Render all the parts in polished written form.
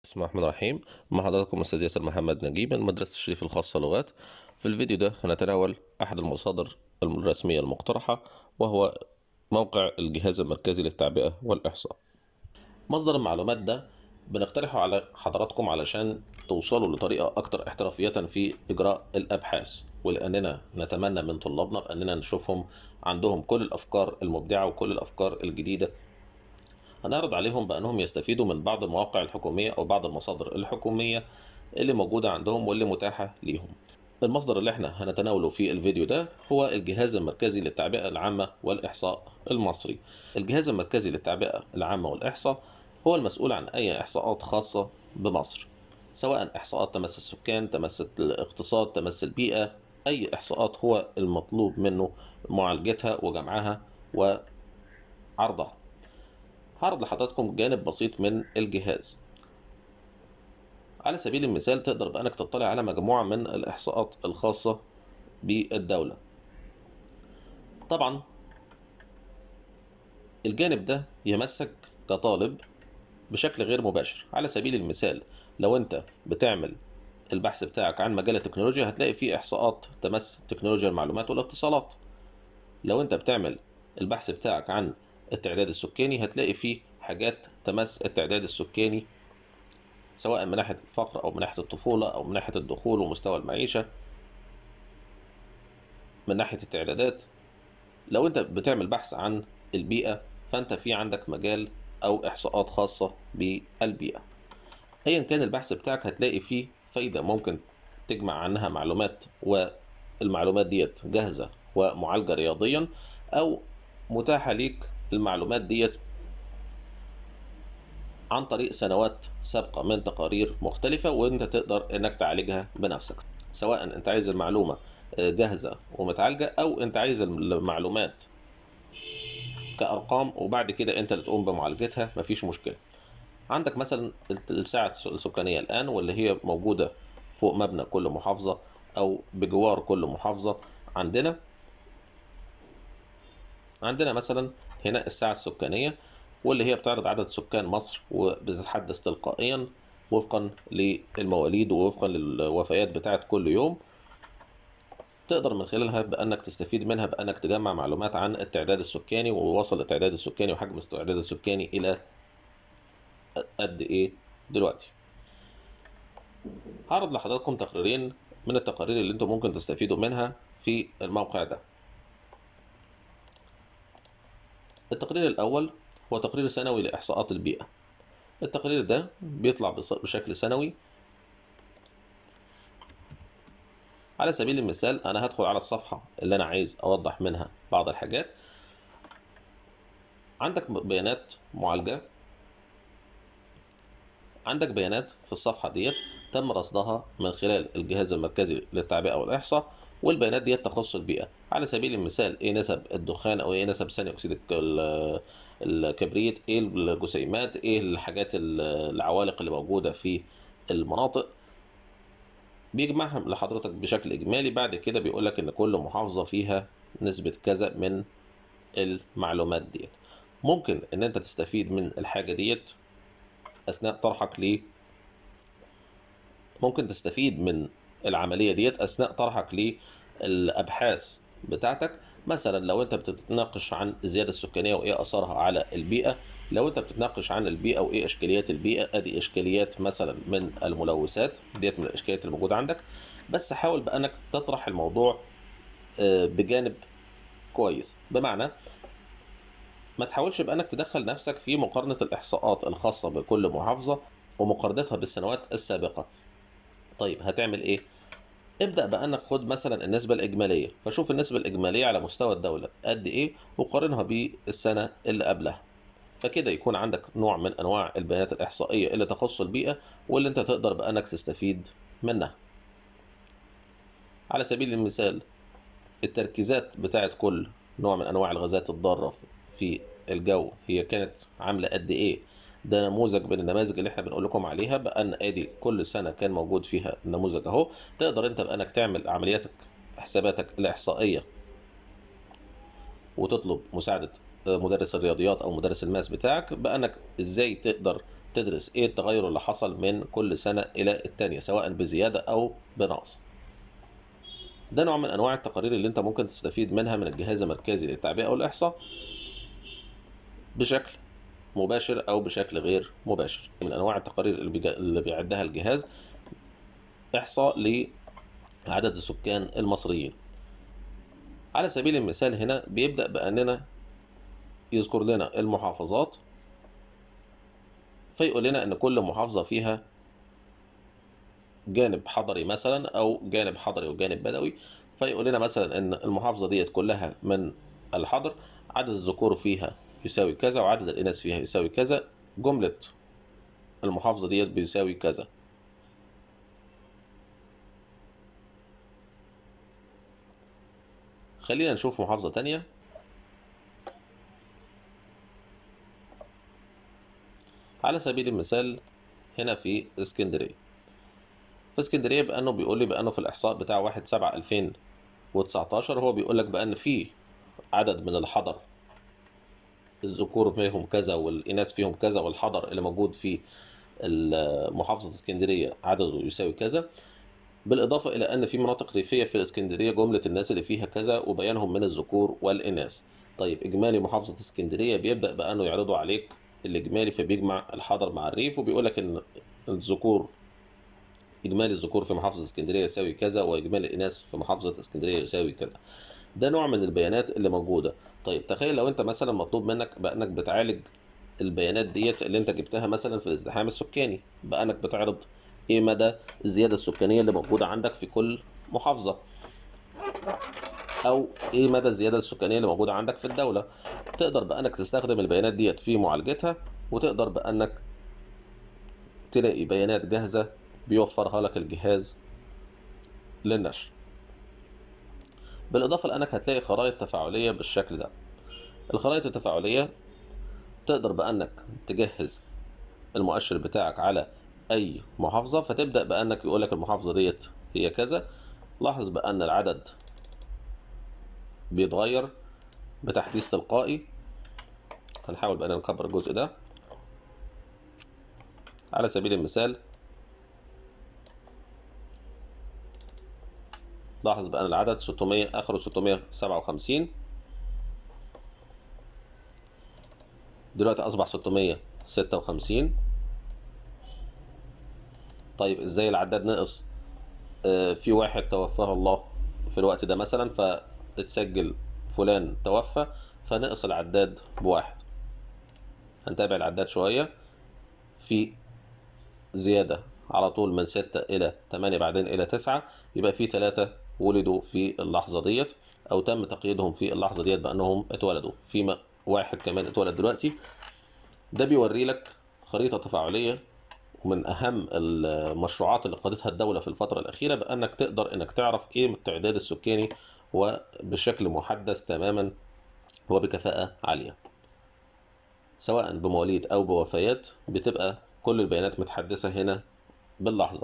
بسم الله الرحمن الرحيم. مع حضراتكم أستاذ ياسر محمد نجيب من مدرسة الشريف الخاصة لغات. في الفيديو ده هنتناول أحد المصادر الرسمية المقترحة، وهو موقع الجهاز المركزي للتعبئة والإحصاء. مصدر المعلومات ده بنقترحه على حضراتكم علشان توصلوا لطريقة أكثر احترافية في إجراء الأبحاث، ولأننا نتمنى من طلابنا أننا نشوفهم عندهم كل الأفكار المبدعة وكل الأفكار الجديدة. هنعرض عليهم بأنهم يستفيدوا من بعض المواقع الحكومية أو بعض المصادر الحكومية اللي موجودة عندهم واللي متاحة ليهم. المصدر اللي احنا هنتناوله في الفيديو ده هو الجهاز المركزي للتعبئة العامة والإحصاء المصري. الجهاز المركزي للتعبئة العامة والإحصاء هو المسؤول عن أي إحصاءات خاصة بمصر، سواء إحصاءات تمس السكان، تمس الاقتصاد، تمس البيئة. أي إحصاءات هو المطلوب منه معالجتها وجمعها وعرضها. هعرض لحضراتكم جانب بسيط من الجهاز. على سبيل المثال تقدر بأنك تطلع على مجموعة من الإحصاءات الخاصة بالدولة. طبعا الجانب ده يمسك كطالب بشكل غير مباشر. على سبيل المثال لو انت بتعمل البحث بتاعك عن مجال التكنولوجيا هتلاقي فيه إحصاءات تمس تكنولوجيا المعلومات والاتصالات. لو انت بتعمل البحث بتاعك عن التعداد السكاني هتلاقي فيه حاجات تمس التعداد السكاني، سواء من ناحية الفقر أو من ناحية الطفولة أو من ناحية الدخول ومستوى المعيشة، من ناحية التعدادات. لو أنت بتعمل بحث عن البيئة فأنت في عندك مجال أو إحصاءات خاصة بالبيئة. أيا كان البحث بتاعك هتلاقي فيه فايدة ممكن تجمع عنها معلومات، والمعلومات ديت جاهزة ومعالجة رياضيا، أو متاحة ليك المعلومات ديت عن طريق سنوات سابقة من تقارير مختلفة، وانت تقدر انك تعالجها بنفسك، سواء انت عايز المعلومة جاهزة ومتعالجة او انت عايز المعلومات كأرقام وبعد كده انت اللي تقوم بمعالجتها، مفيش مشكلة. عندك مثلا الساعة السكانية الآن، واللي هي موجودة فوق مبنى كل محافظة أو بجوار كل محافظة. عندنا مثلا هنا الساعة السكانية، واللي هي بتعرض عدد سكان مصر وبتتحدث تلقائيا وفقا للمواليد ووفقا للوفيات بتاعت كل يوم. تقدر من خلالها بأنك تستفيد منها بأنك تجمع معلومات عن التعداد السكاني، ووصل التعداد السكاني وحجم التعداد السكاني إلى قد إيه دلوقتي. هعرض لحضراتكم تقريرين من التقارير اللي انتم ممكن تستفيدوا منها في الموقع ده. التقرير الأول هو تقرير سنوي لإحصاءات البيئة. التقرير ده بيطلع بشكل سنوي. على سبيل المثال أنا هدخل على الصفحة اللي أنا عايز أوضح منها بعض الحاجات. عندك بيانات معالجة، عندك بيانات في الصفحة ديت تم رصدها من خلال الجهاز المركزي للتعبئة والإحصاء، والبيانات ديت تخص البيئة. على سبيل المثال إيه نسب الدخان أو إيه نسب ثاني أكسيد الكبريت، إيه الجسيمات، إيه الحاجات العوالق اللي موجودة في المناطق. بيجمعهم لحضرتك بشكل إجمالي. بعد كده بيقولك إن كل محافظة فيها نسبة كذا من المعلومات ديت. ممكن إن أنت تستفيد من الحاجة ديت أثناء طرحك ممكن تستفيد من العملية ديت أثناء طرحك للأبحاث بتاعتك. مثلا لو أنت بتتناقش عن الزيادة السكانية وإيه أثرها على البيئة، لو أنت بتتناقش عن البيئة وإيه إشكاليات البيئة، أدي إشكاليات مثلا من الملوثات ديت من الإشكاليات الموجودة عندك. بس حاول بأنك تطرح الموضوع بجانب كويس، بمعنى ما تحاولش بأنك تدخل نفسك في مقارنة الإحصاءات الخاصة بكل محافظة ومقارنتها بالسنوات السابقة. طيب هتعمل إيه؟ ابدأ بأنك خد مثلا النسبة الإجمالية، فشوف النسبة الإجمالية على مستوى الدولة قد إيه وقارنها بالسنة اللي قبلها. فكده يكون عندك نوع من أنواع البيانات الإحصائية اللي تخص البيئة واللي أنت تقدر بأنك تستفيد منها. على سبيل المثال التركيزات بتاعت كل نوع من أنواع الغازات الضارة في الجو هي كانت عاملة قد إيه. ده نموذج من النماذج اللي احنا بنقول لكم عليها، بأن ادي كل سنة كان موجود فيها النموذج اهو. تقدر انت بأنك تعمل عملياتك حساباتك الإحصائية وتطلب مساعدة مدرس الرياضيات أو مدرس الماس بتاعك بأنك ازاي تقدر تدرس ايه التغير اللي حصل من كل سنة الى التانية سواء بزيادة او بنقص. ده نوع من انواع التقارير اللي انت ممكن تستفيد منها من الجهاز المركزي للتعبئة والاحصاء بشكل مباشر او بشكل غير مباشر. من انواع التقارير اللي بيعدها الجهاز احصاء لعدد السكان المصريين. على سبيل المثال هنا بيبدأ بأننا يذكر لنا المحافظات، فيقول لنا ان كل محافظة فيها جانب حضري مثلا او جانب حضري وجانب بدوي. فيقول لنا مثلا ان المحافظة ديت كلها من الحضر، عدد الذكور فيها يساوي كذا وعدد الإناث فيها يساوي كذا، جملة المحافظة ديت بيساوي كذا. خلينا نشوف محافظة تانية. على سبيل المثال هنا في اسكندرية. في اسكندرية بأنه بيقول لي بأنه في الإحصاء بتاع 1/7/2019 هو بيقول لك بأن في عدد من الحضر الذكور فيهم كذا والإناث فيهم كذا، والحضر اللي موجود في محافظة اسكندرية عدده يساوي كذا، بالإضافة إلى أن في مناطق ريفية في الإسكندرية جملة الناس اللي فيها كذا وبيانهم من الذكور والإناث. طيب إجمالي محافظة اسكندرية بيبدأ بأنه يعرضوا عليك الإجمالي، فبيجمع الحضر مع الريف وبيقول لك إن الذكور إجمالي الذكور في محافظة اسكندرية يساوي كذا وإجمالي الإناث في محافظة اسكندرية يساوي كذا. ده نوع من البيانات اللي موجودة. طيب تخيل لو أنت مثلا مطلوب منك بأنك بتعالج البيانات ديت اللي أنت جبتها مثلا في الازدحام السكاني، بأنك بتعرض ايه مدى الزيادة السكانية اللي موجودة عندك في كل محافظة، او ايه مدى الزيادة السكانية اللي موجودة عندك في الدولة. تقدر بأنك تستخدم البيانات ديت في معالجتها، وتقدر بأنك تلاقي بيانات جاهزة بيوفرها لك الجهاز للنشر. بالإضافة لأنك هتلاقي خرائط تفاعلية بالشكل ده. الخرائط التفاعلية تقدر بأنك تجهز المؤشر بتاعك على أي محافظة، فتبدأ بأنك يقولك المحافظة ديت هي كذا. لاحظ بأن العدد بيتغير بتحديث تلقائي. هنحاول بقى نكبر الجزء ده. على سبيل المثال لاحظ بقى ان العدد 600 اخره 657، دلوقتي اصبح 656. طيب ازاي العداد نقص؟ في واحد توفاه الله في الوقت ده مثلا، فتتسجل فلان توفى فنقص العداد بواحد. هنتابع العداد شوية، في زيادة على طول من 6 إلى 8 بعدين إلى 9، يبقى في 3 ولدوا في اللحظة ديت أو تم تقييدهم في اللحظة ديت بأنهم اتولدوا، في واحد كمان اتولد دلوقتي. ده بيوري لك خريطة تفاعلية، ومن أهم المشروعات اللي قادتها الدولة في الفترة الأخيرة بأنك تقدر إنك تعرف إيه التعداد السكاني وبشكل محدث تماما وبكفاءة عالية، سواء بمواليد أو بوفيات، بتبقى كل البيانات متحدثة هنا باللحظة.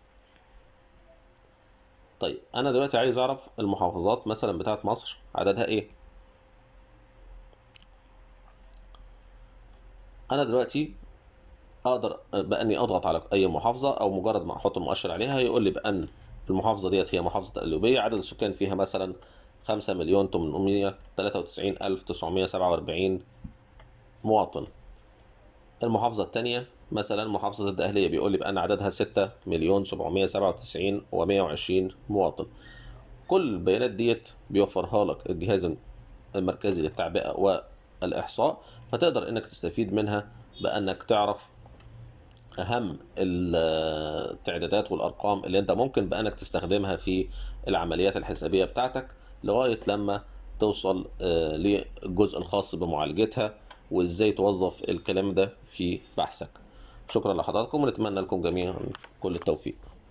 طيب أنا دلوقتي عايز أعرف المحافظات مثلا بتاعت مصر عددها إيه. أنا دلوقتي أقدر بأني أضغط على أي محافظة، أو مجرد ما أحط المؤشر عليها يقول لي بأن المحافظة ديت هي محافظة القليوبية، عدد السكان فيها مثلا 5,893,947 مواطن. المحافظة الثانية مثلا محافظة الدقهلية بيقول لي بأن عددها 6,797,120 مواطن. كل البيانات ديت بيوفرها لك الجهاز المركزي للتعبئة والإحصاء، فتقدر إنك تستفيد منها بأنك تعرف أهم التعدادات والأرقام اللي أنت ممكن بأنك تستخدمها في العمليات الحسابية بتاعتك لغاية لما توصل للجزء الخاص بمعالجتها وإزاي توظف الكلام ده في بحثك. شكرا لحضراتكم ونتمنى لكم جميعا كل التوفيق.